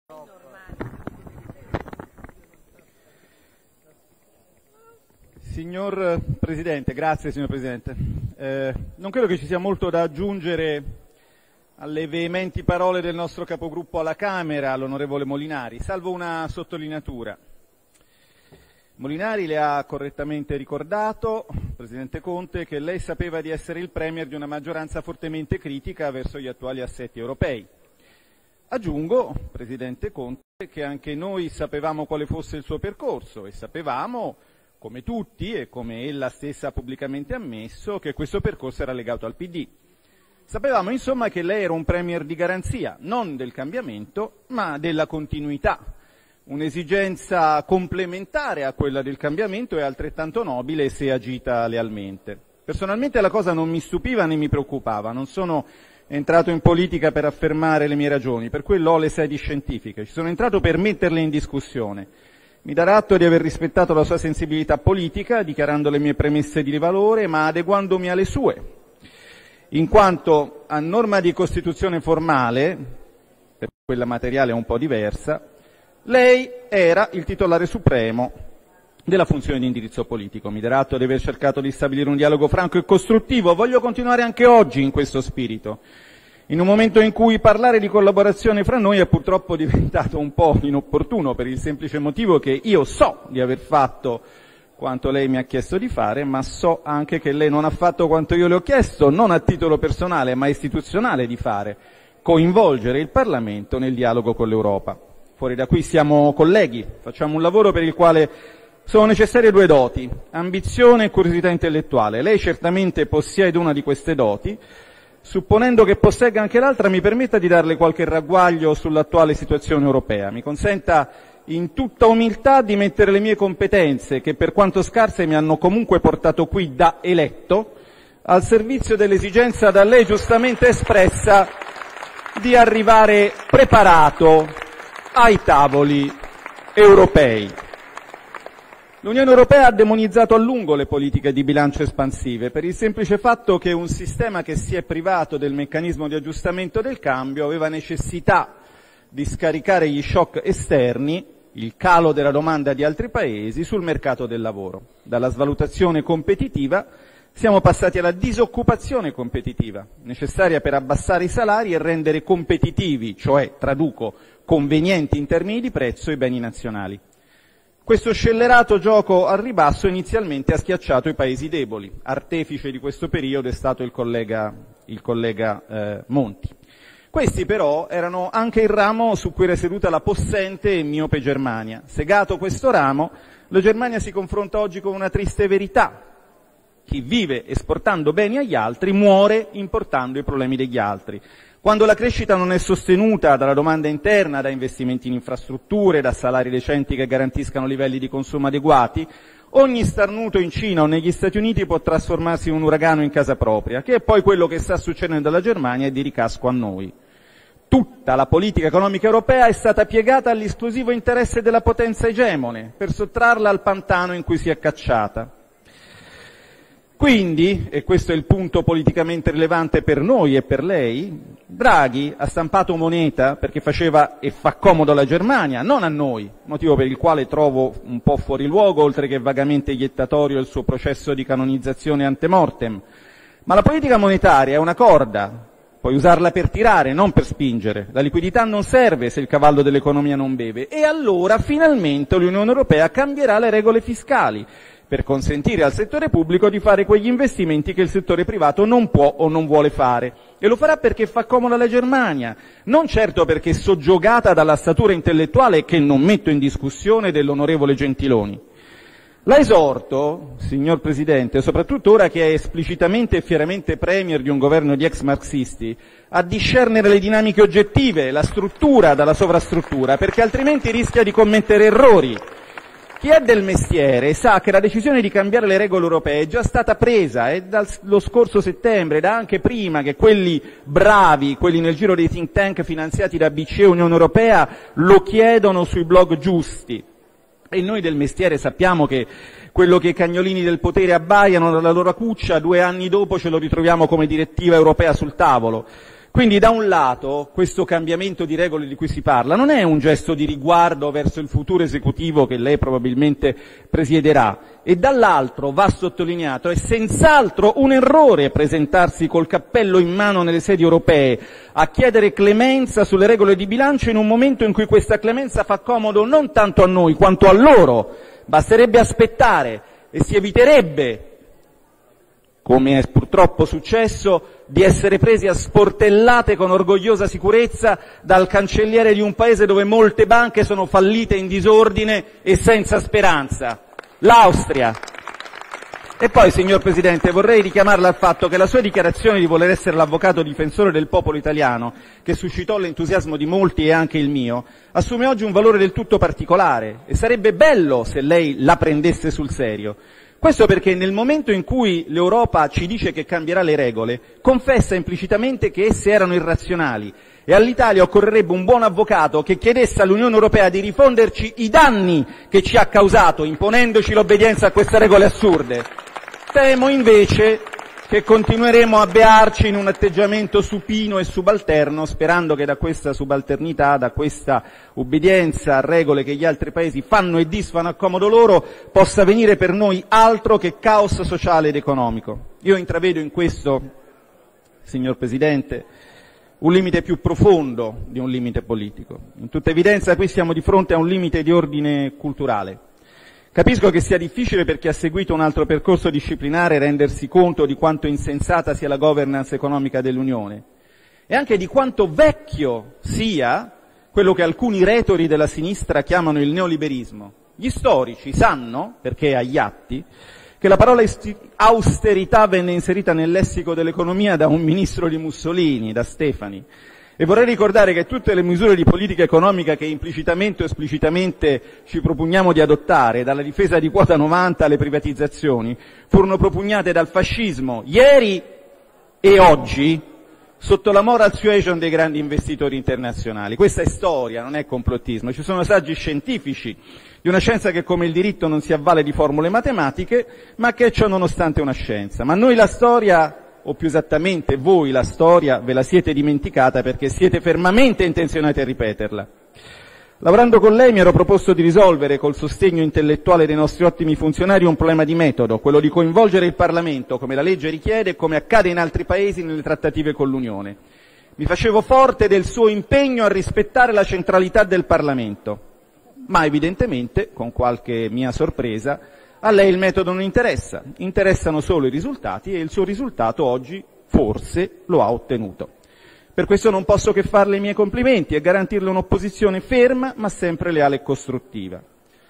Signor Presidente, grazie signor Presidente. Non credo che ci sia molto da aggiungere alle veementi parole del nostro capogruppo alla Camera, l'onorevole Molinari, salvo una sottolineatura. Molinari le ha correttamente ricordato, Presidente Conte, che lei sapeva di essere il Premier di una maggioranza fortemente critica verso gli attuali assetti europei. Aggiungo, Presidente Conte, che anche noi sapevamo quale fosse il suo percorso e sapevamo, come tutti e come ella stessa ha pubblicamente ammesso, che questo percorso era legato al PD. Sapevamo insomma che lei era un Premier di garanzia, non del cambiamento, ma della continuità. Un'esigenza complementare a quella del cambiamento e altrettanto nobile se agita lealmente. Personalmente la cosa non mi stupiva né mi preoccupava, non sono entrato in politica per affermare le mie ragioni, per quello ho le sedi scientifiche, ci sono entrato per metterle in discussione. Mi darà atto di aver rispettato la sua sensibilità politica, dichiarando le mie premesse di valore, ma adeguandomi alle sue, in quanto a norma di Costituzione formale, per quella materiale è un po' diversa, lei era il titolare supremo della funzione di indirizzo politico. Mi darà atto di aver cercato di stabilire un dialogo franco e costruttivo. Voglio continuare anche oggi in questo spirito, in un momento in cui parlare di collaborazione fra noi è purtroppo diventato un po' inopportuno, per il semplice motivo che io so di aver fatto quanto lei mi ha chiesto di fare, ma so anche che lei non ha fatto quanto io le ho chiesto, non a titolo personale ma istituzionale, di fare: coinvolgere il Parlamento nel dialogo con l'Europa. Fuori da qui siamo colleghi, facciamo un lavoro per il quale sono necessarie due doti: ambizione e curiosità intellettuale. Lei certamente possiede una di queste doti. Supponendo che possegga anche l'altra, mi permetta di darle qualche ragguaglio sull'attuale situazione europea. Mi consenta in tutta umiltà di mettere le mie competenze, che per quanto scarse mi hanno comunque portato qui da eletto, al servizio dell'esigenza da lei giustamente espressa di arrivare preparato ai tavoli europei. L'Unione Europea ha demonizzato a lungo le politiche di bilancio espansive per il semplice fatto che un sistema che si è privato del meccanismo di aggiustamento del cambio aveva necessità di scaricare gli shock esterni, il calo della domanda di altri paesi, sul mercato del lavoro. Dalla svalutazione competitiva siamo passati alla disoccupazione competitiva, necessaria per abbassare i salari e rendere competitivi, cioè, traduco, convenienti in termini di prezzo, i beni nazionali. Questo scellerato gioco al ribasso inizialmente ha schiacciato i paesi deboli. Artefice di questo periodo è stato il collega Monti. Questi però erano anche il ramo su cui era seduta la possente e miope Germania. Segato questo ramo, la Germania si confronta oggi con una triste verità: chi vive esportando beni agli altri muore importando i problemi degli altri. Quando la crescita non è sostenuta dalla domanda interna, da investimenti in infrastrutture, da salari decenti che garantiscano livelli di consumo adeguati, ogni starnuto in Cina o negli Stati Uniti può trasformarsi in un uragano in casa propria, che è poi quello che sta succedendo alla Germania e di ricasco a noi. Tutta la politica economica europea è stata piegata all'esclusivo interesse della potenza egemone, per sottrarla al pantano in cui si è cacciata. Quindi, e questo è il punto politicamente rilevante per noi e per lei, Draghi ha stampato moneta perché faceva e fa comodo alla Germania, non a noi, motivo per il quale trovo un po' fuori luogo, oltre che vagamente iettatorio, il suo processo di canonizzazione ante mortem. Ma la politica monetaria è una corda, puoi usarla per tirare, non per spingere. La liquidità non serve se il cavallo dell'economia non beve. E allora finalmente l'Unione Europea cambierà le regole fiscali per consentire al settore pubblico di fare quegli investimenti che il settore privato non può o non vuole fare. E lo farà perché fa comodo alla Germania, non certo perché è soggiogata dalla statura intellettuale, che non metto in discussione, dell'onorevole Gentiloni. La esorto, signor Presidente, soprattutto ora che è esplicitamente e fieramente Premier di un governo di ex-marxisti, a discernere le dinamiche oggettive, la struttura dalla sovrastruttura, perché altrimenti rischia di commettere errori. Chi è del mestiere sa che la decisione di cambiare le regole europee è già stata presa, è dallo scorso settembre, da anche prima che quelli bravi, quelli nel giro dei think tank finanziati da BCE e Unione Europea, lo chiedono sui blog giusti. E noi del mestiere sappiamo che quello che i cagnolini del potere abbaiano dalla loro cuccia, 2 anni dopo ce lo ritroviamo come direttiva europea sul tavolo. Quindi da un lato questo cambiamento di regole di cui si parla non è un gesto di riguardo verso il futuro esecutivo che lei probabilmente presiederà, e dall'altro va sottolineato è senz'altro un errore presentarsi col cappello in mano nelle sedi europee a chiedere clemenza sulle regole di bilancio in un momento in cui questa clemenza fa comodo non tanto a noi quanto a loro. Basterebbe aspettare e si eviterebbe, come è purtroppo successo, di essere presi a sportellate con orgogliosa sicurezza dal cancelliere di un paese dove molte banche sono fallite in disordine e senza speranza, l'Austria. E poi, signor Presidente, vorrei richiamarla al fatto che la sua dichiarazione di voler essere l'avvocato difensore del popolo italiano, che suscitò l'entusiasmo di molti e anche il mio, assume oggi un valore del tutto particolare e sarebbe bello se lei la prendesse sul serio. Questo perché nel momento in cui l'Europa ci dice che cambierà le regole, confessa implicitamente che esse erano irrazionali e all'Italia occorrerebbe un buon avvocato che chiedesse all'Unione Europea di rifonderci i danni che ci ha causato imponendoci l'obbedienza a queste regole assurde. Temo invece che continueremo a bearci in un atteggiamento supino e subalterno, sperando che da questa subalternità, da questa obbedienza a regole che gli altri paesi fanno e disfanno a comodo loro, possa venire per noi altro che caos sociale ed economico. Io intravedo in questo, signor Presidente, un limite più profondo di un limite politico. In tutta evidenza qui siamo di fronte a un limite di ordine culturale. Capisco che sia difficile per chi ha seguito un altro percorso disciplinare rendersi conto di quanto insensata sia la governance economica dell'Unione e anche di quanto vecchio sia quello che alcuni retori della sinistra chiamano il neoliberismo. Gli storici sanno, perché è agli atti, che la parola austerità venne inserita nel lessico dell'economia da un ministro di Mussolini, da Stefani. E vorrei ricordare che tutte le misure di politica economica che implicitamente o esplicitamente ci propugniamo di adottare, dalla difesa di quota 90 alle privatizzazioni, furono propugnate dal fascismo ieri e oggi sotto la moral suasion dei grandi investitori internazionali. Questa è storia, non è complottismo. Ci sono saggi scientifici di una scienza che come il diritto non si avvale di formule matematiche, ma che è ciò nonostante una scienza. Ma noi la storia, o più esattamente voi la storia, ve la siete dimenticata perché siete fermamente intenzionati a ripeterla. Lavorando con lei mi ero proposto di risolvere, col sostegno intellettuale dei nostri ottimi funzionari, un problema di metodo, quello di coinvolgere il Parlamento, come la legge richiede e come accade in altri paesi nelle trattative con l'Unione. Mi facevo forte del suo impegno a rispettare la centralità del Parlamento, ma evidentemente, con qualche mia sorpresa, a lei il metodo non interessa, interessano solo i risultati e il suo risultato oggi forse lo ha ottenuto. Per questo non posso che farle i miei complimenti e garantirle un'opposizione ferma ma sempre leale e costruttiva.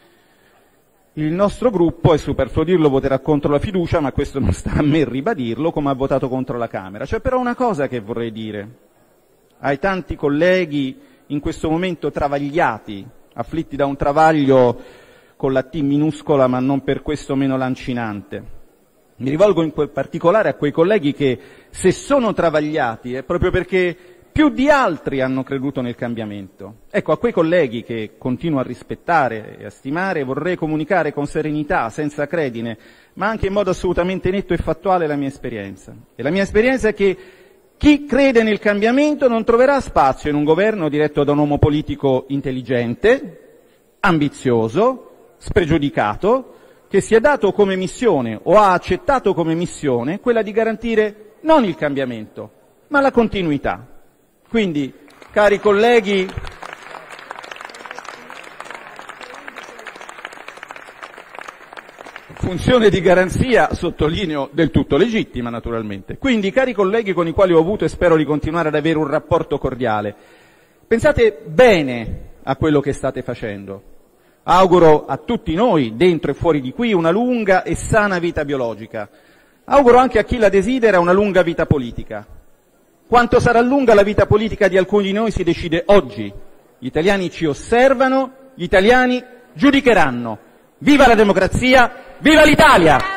Il nostro gruppo, è superfluo dirlo, voterà contro la fiducia, ma questo non sta a me ribadirlo, come ha votato contro la Camera. C'è però una cosa che vorrei dire ai tanti colleghi in questo momento travagliati, afflitti da un travaglio con la T minuscola ma non per questo meno lancinante. Mi rivolgo in particolare a quei colleghi che, se sono travagliati, è proprio perché più di altri hanno creduto nel cambiamento. Ecco, a quei colleghi che continuo a rispettare e a stimare vorrei comunicare con serenità, senza acredine, ma anche in modo assolutamente netto e fattuale la mia esperienza. E la mia esperienza è che chi crede nel cambiamento non troverà spazio in un governo diretto da un uomo politico intelligente, ambizioso, spregiudicato, che si è dato come missione o ha accettato come missione quella di garantire non il cambiamento, ma la continuità. Quindi, cari colleghi, funzione di garanzia, sottolineo, del tutto legittima naturalmente. Quindi, cari colleghi con i quali ho avuto e spero di continuare ad avere un rapporto cordiale, pensate bene a quello che state facendo. Auguro a tutti noi, dentro e fuori di qui, una lunga e sana vita biologica. Auguro anche a chi la desidera una lunga vita politica. Quanto sarà lunga la vita politica di alcuni di noi si decide oggi. Gli italiani ci osservano, gli italiani giudicheranno. Viva la democrazia, viva l'Italia!